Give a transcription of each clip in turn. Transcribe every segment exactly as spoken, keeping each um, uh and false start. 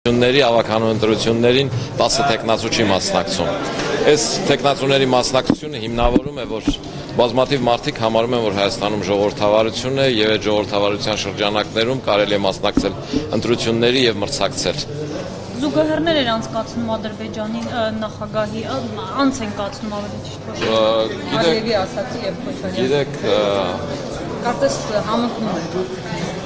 Ների ավականու ընտրություններին տասը տեխնացու մասնակցում։ Այս տեխնացուների մասնակցությունը հիմնավորում է, որ բազմաթիվ մարդիկ համարում են, որ Հայաստանում ժողովրդավարություն է եւ այդ ժողովրդավարության շրջանակներում կարելի է մասնակցել ընտրությունների եւ մրցակցել։ Զուգահեռներ էր անցկացնում Ադրբեջանի նախագահի, անց են կացնում ավելի ճիշտ ոչ։ Ալիևի ասացի եւ Քոչարյանի։ Գիտեք, կարծես համընկնում է։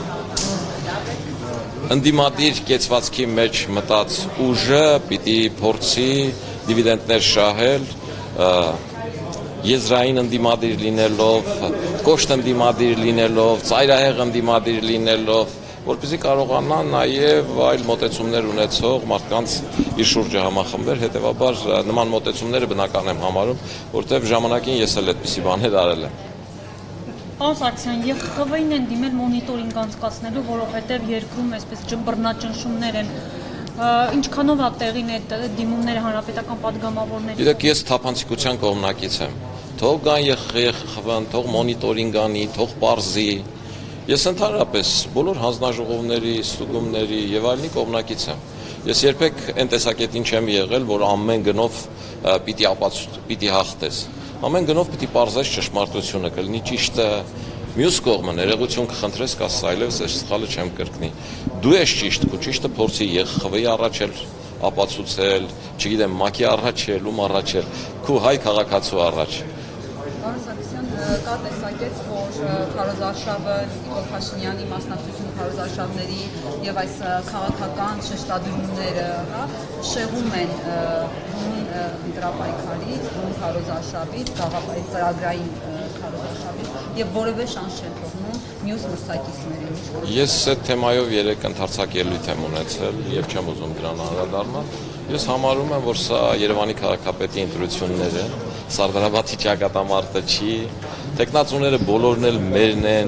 Ընդդիմադիր կեցվածքի մեջ մտած ուժը պիտի փորձի դիվիդենդներ շահել, եզրային ընդդիմադիր լինելով, կոշտ ընդդիմադիր լինելով, ծայրահեղ ընդդիմադիր լինելով, որպեսզի կարողանա նաև այլ մոտեցումներ ունեցող մարդկանց իր շուրջը համախմբել, հետևաբար նման մոտեցումները բնական եմ համարում, որտեղ ժամանակին ես էլ այդպիսի բաներ արել եմ։ Պարոն Սարգսյան, Ե Խ Խ V-ին են դիմել մոնիտորինգ անցկացնելու, որովհետև երկրում այսպես բռնաճնշումներ են, ինչքանով է տեղին այդ դիմումները հանրապետական падգամավորների։ Գիտեք, ես թափանցիկության կողմնակից եմ։ Թող գան Ե Խ Խ V-ն, թող մոնիտորինգ անի, թող պարզի։ Ես ընդհանրապես բոլոր հանձնաժողովների, ստուգումների եւ այլնի կողմնակից եմ։ Ես երբեք այն տեսակետին չեմ եղել, որ ամեն գնով պիտի ապացույց, պիտի հաղթես։ Ամեն գնով պիտի պարզես ճշմարտությունը, կլինի ճիշտը, մյուս կողմը ներողություն կխնդրես, կաս այլևս այս սխալը չեմ կրկնի։ Դու ես ճիշտ, քո ճիշտը փորձի Ե Խ Խ V-ի առաջ էլ ապացուցել, չգիտեմ, ՄԱԿ-ի առաջ էլ, ում առաջ էլ, քո հայ քաղաքացու առաջ։ Պարոն Սարգսյան, կա տեսակետ, որ քարոզարշավը Նիկոլ Փաշինյանի մասնակցությունը քարոզարշավների եւ այս քաղաքական շեշտադրումները, հա, շեղում են ընտրապայքարից, քարոզարշավից, գաղափարի ծրագրային քարոզարշավից եւ որևէ շանս չեն թողնում մյուս մրցակիցներին։ Ես այդ թեմայով երեք ընդարձակ ելույթ եմ ունեցել եւ չեմ ուզում դրան անդրադառնալ։ Ես համարում եմ, որ սա Երևանի քաղաքապետի ընտրություններ են, Սարդարաբադի ճակատամարտը չի, տեխնացուները բոլորն էլ մերն են,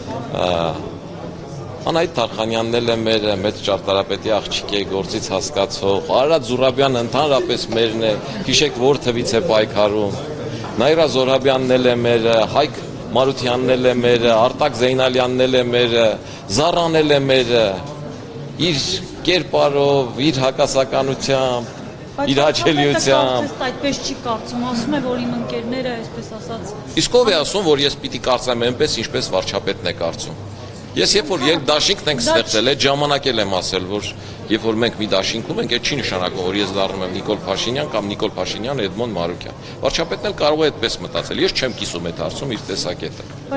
Անահիտ Թարխանյանն էլ է մերը, մեծ ճարտարապետի աղջիկ է, գործից հասկացող, Արարատ Զուրաբյանը ընդհանրապես մերն է, հիշեք որ թվից է պայքարում, Նաիրա Զոհրաբյանն էլ է մերը, Հայկ Մարությանն էլ է մերը, Արտակ Զեյնալյանն էլ է մերը, Զառան էլ է մերը, իր կերպարով, իր հակասականությամբ, իր հաճելիությամբ։ Այդպես չի կարծում, ասում է, որ իմ ընկերները, այսպես ասած։ Իսկ ով է ասում, որ ես պիտի կարծեմ այնպես, ինչպես վարչապետն է կարծում։ Ես երբ որ երբ դաշինքն ենք ստեղծել, այդ ժամանակ էլ եմ ասել, որ երբ որ մենք մի դաշինքում ենք, այդ չի նշանակում, որ ես դառնում եմ Նիկոլ Փաշինյան կամ Նիկոլ Փաշինյան, Էդմոն Մարուկյան։ Վարչապետն էլ կարող է այդպես մտածել։ Ես չեմ կիսում այդ հարցում իր տեսակետը։